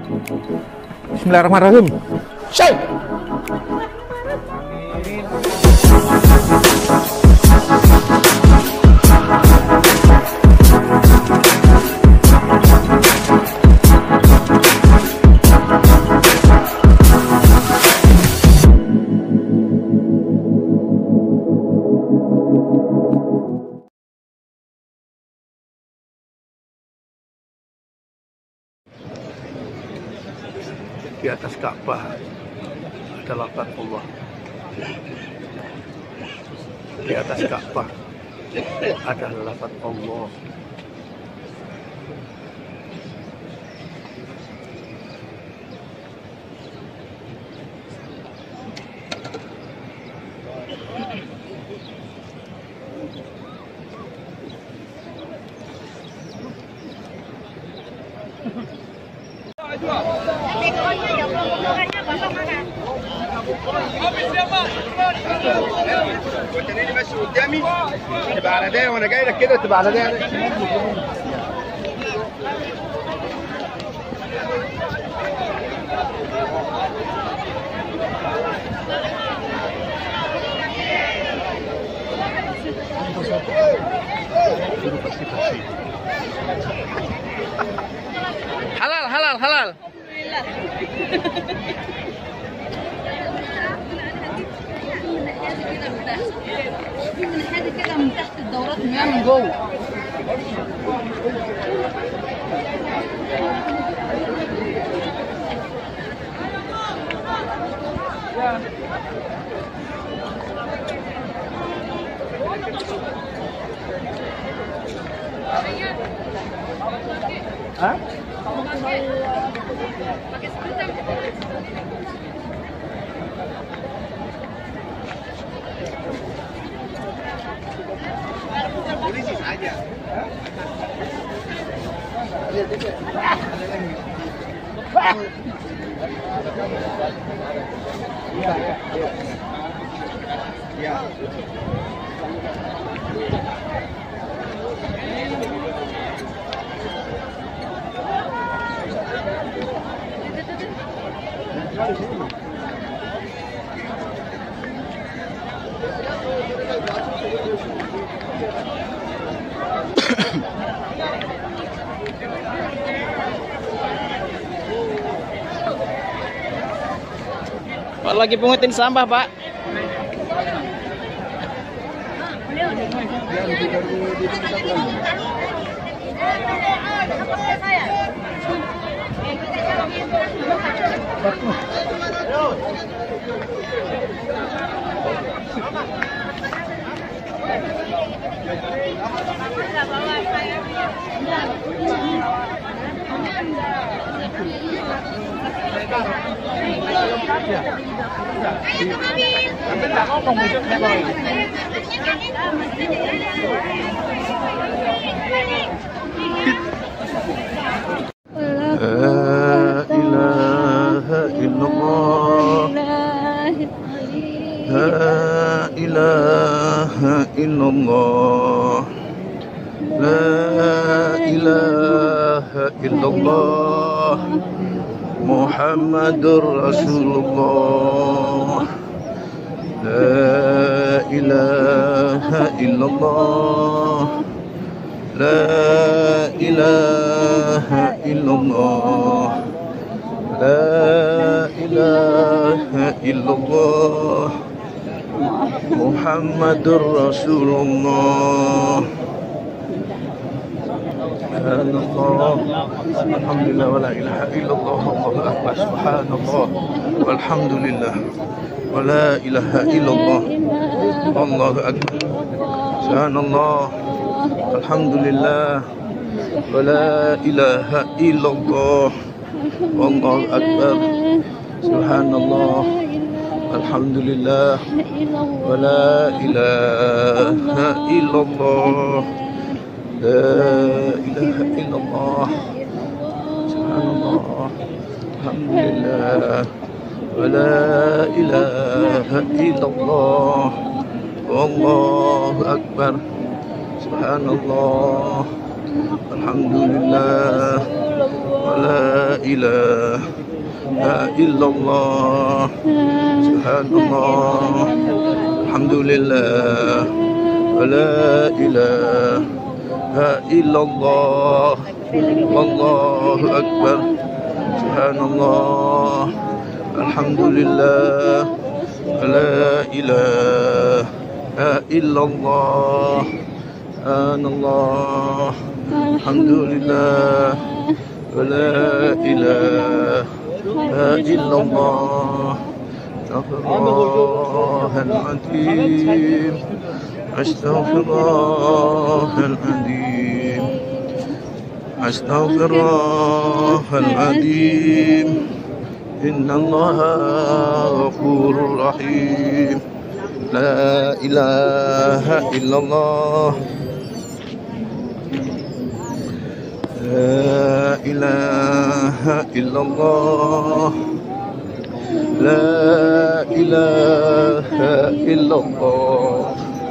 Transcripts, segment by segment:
Bismillahirrahmanirrahim. Syai. Di atas Ka'bah ada lafaz Allah. Di atas Ka'bah ada lafaz Allah. وانت ليه ماشي قدامي تبقى على ده وانا جاي لك كده تبقى على ده. Halal, halal, halal. من حاجه كده من تحت الدورات المياه من جوه. Hah? Polisi saja. Ya. Pak lagi pungutin sampah, Pak. Muhammadur Rasulullah. La ilaha illallah. La ilaha illallah. La ilaha illallah. Muhammadur Rasulullah. Subhanallah, alhamdulillah, wa la ilaha illallah, Allahu akbar. Subhanallah, walhamdulillah, wa la ilaha illallah, Allahu akbar. Subhanallah, alhamdulillah, wa la ilaha illallah, Allahu akbar. Subhanallah, alhamdulillah, wa la ilaha illallah. La ilaha illallah. Subhanallah. Alhamdulillah. Wa la ilaha illallah. Wallahu akbar. Subhanallah. Alhamdulillah. Wa ولا إله إلا الله سبحان الله الحمد لله ولا إله إلا الله والله أكبر سبحان الله الحمد لله ولا إله إلا الله سبحان الله الحمد لله ولا إله إلا الله أستغفر الله العظيم أستغفر الله العظيم أستغفر الله العظيم إن الله غفور رحيم لا إله إلا الله لا إله إلا الله لا إله إلا الله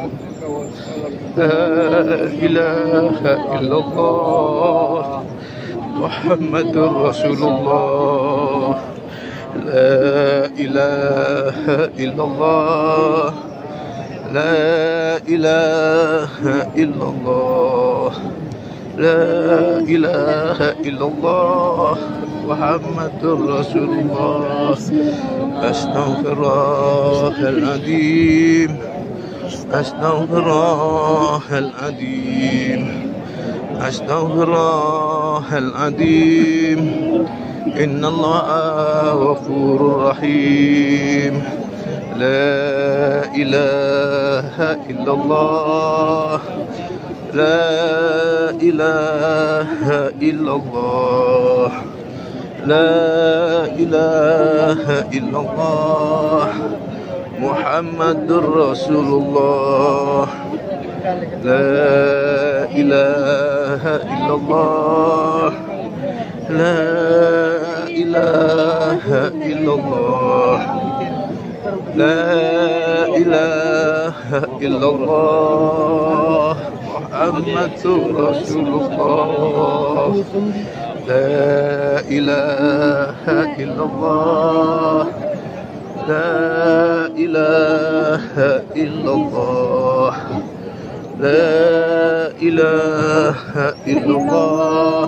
لا إله إلا الله محمد رسول الله لا إله إلا الله لا إله إلا الله لا إله إلا الله محمد رسول الله أستغفر الله العظيم أستغفر الله العظيم أستغفر الله العظيم إن الله غفور رحيم لا إله إلا الله لا إله إلا الله لا إله إلا الله محمد رسول الله لا إله إلا الله لا إله إلا الله لا إله إلا الله محمد رسول الله لا إله إلا الله لا إله إلا الله لا إله إلا الله